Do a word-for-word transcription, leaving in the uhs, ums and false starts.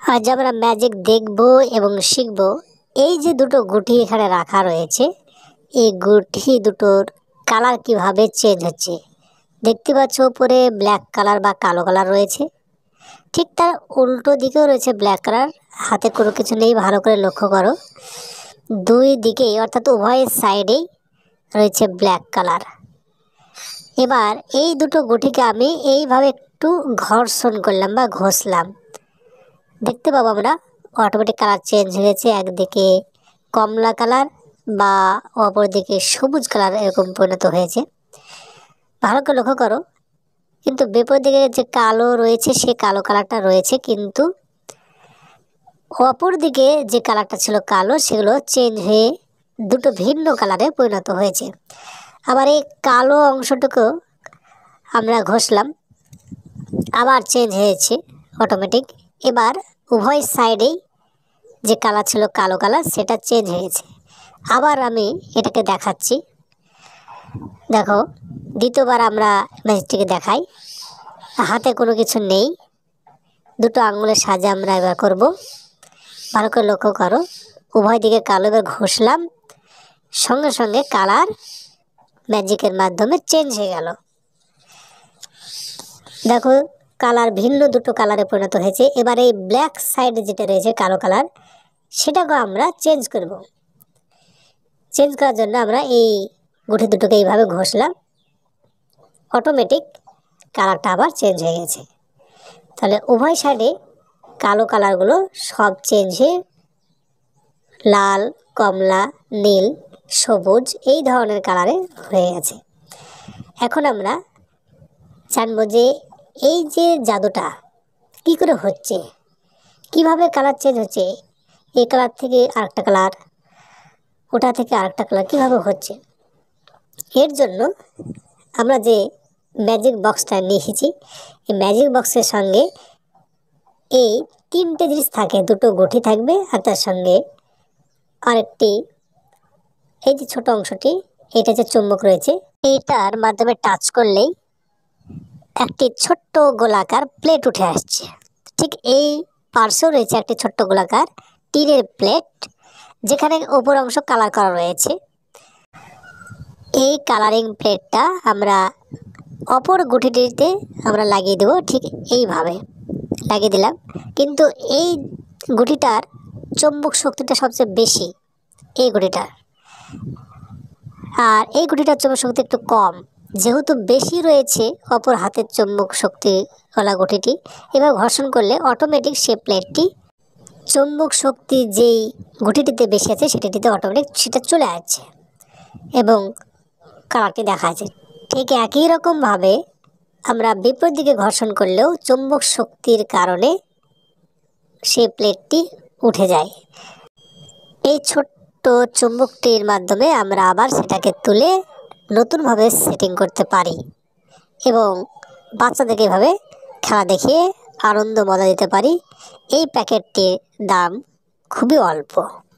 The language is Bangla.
আজ আমরা ম্যাজিক দেখব এবং শিখব। এই যে দুটো গুটি এখানে রাখা রয়েছে, এই গুটি দুটোর কালার কিভাবে চেঞ্জ হচ্ছে। দেখতে পাচ্ছ উপরে ব্ল্যাক কালার বা কালো কালার রয়েছে, ঠিক তার উল্টো দিকেও রয়েছে ব্ল্যাক কালার। হাতে কোনো কিছু নেই, ভালো করে লক্ষ্য করো। দুই দিকেই অর্থাৎ উভয় সাইডেই রয়েছে ব্ল্যাক কালার। এবার এই দুটো গুটিকে আমি এইভাবে একটু ঘর্ষণ করলাম বা ঘষলাম, দেখতে পাবো আমরা অটোমেটিক কালার চেঞ্জ হয়েছে। একদিকে কমলা কালার বা অপরদিকে সবুজ কালার এরকম পরিণত হয়েছে। ভালো করে লক্ষ্য করো, কিন্তু বিপরীত দিকে যে কালো রয়েছে সে কালো কালারটা রয়েছে, কিন্তু অপর দিকে যে কালারটা ছিল কালো সেগুলো চেঞ্জ হয়ে দুটো ভিন্ন কালারে পরিণত হয়েছে। আবার এই কালো অংশটুকু আমরা ঘষলাম, আবার চেঞ্জ হয়েছে অটোমেটিক। এবার উভয় সাইডেই যে কালার ছিল কালো কালার সেটা চেঞ্জ হয়েছে। আবার আমি এটাকে দেখাচ্ছি, দেখো দ্বিতীয়বার আমরা ম্যাজিকটিকে দেখাই। হাতে কোনো কিছু নেই, দুটো আঙুলের সাহায্যে আমরা এবার করব। ভালো করে লক্ষ্য করো, উভয় দিকে কালো এবার ঘষলাম, সঙ্গে সঙ্গে কালার ম্যাজিকের মাধ্যমে চেঞ্জ হয়ে গেল। দেখো কালার ভিন্ন দুটো কালারে পরিণত হয়েছে। এবার এই ব্ল্যাক সাইড যেটা রয়েছে কালো কালার সেটাকে আমরা চেঞ্জ করব। চেঞ্জ করার জন্য আমরা এই গুটি দুটোকে এইভাবে ঘষলাম, অটোমেটিক কালারটা আবার চেঞ্জ হয়ে গেছে। তাহলে উভয় সাইডে কালো কালারগুলো সব চেঞ্জ হয়ে লাল, কমলা, নীল, সবুজ এই ধরনের কালারে হয়ে গেছে। এখন আমরা জানবো যে এই যে জাদুটা কি করে হচ্ছে, কিভাবে কালার চেঞ্জ হচ্ছে। এই কালার থেকে আরেকটা কালার, ওটা থেকে আরেকটা কালার কিভাবে হচ্ছে। এর জন্য আমরা যে ম্যাজিক বক্সটা নিয়ে এসেছি, এই ম্যাজিক বক্সের সঙ্গে এই তিনটে জিনিস থাকে। দুটো গুটি থাকবে আর তার সঙ্গে আরেকটি এই যে ছোট অংশটি, এটা যে চুম্বক রয়েছে, এইটার মাধ্যমে টাচ করলেই একটি ছোট্ট গোলাকার প্লেট উঠে আসছে। ঠিক এই পার্শ্বেও রয়েছে একটি ছোট্ট গোলাকার টিনের প্লেট, যেখানে উপর অংশ কালার করা রয়েছে। এই কালারিং প্লেটটা আমরা অপর গুটিটিতে আমরা লাগিয়ে দেব, ঠিক এইভাবে লাগিয়ে দিলাম। কিন্তু এই গুটিটার চুম্বক শক্তিটা সবচেয়ে বেশি এই গুটিটার, আর এই গুটিটার চুম্বক শক্তি একটু কম। যেহেতু বেশি রয়েছে অপর হাতের চুম্বক শক্তিওয়ালা গুটিটি, এবার ঘর্ষণ করলে অটোমেটিক সে প্লেটটি চুম্বক শক্তি যেই গুটিটিতে বেশি আছে সেটিতে অটোমেটিক সেটা চলে আসছে এবং কালারটি দেখা যাচ্ছে। ঠিক একই রকমভাবে আমরা বিপরীত দিকে ঘর্ষণ করলেও চুম্বক শক্তির কারণে সেই প্লেটটি উঠে যায়। এই ছোট্ট চুম্বকটির মাধ্যমে আমরা আবার সেটাকে তুলে নতুনভাবে সেটিং করতে পারি এবং বাচ্চাদেরকে এভাবে খেলা দেখিয়ে আনন্দ মজা দিতে পারি। এই প্যাকেটটির দাম খুবই অল্প।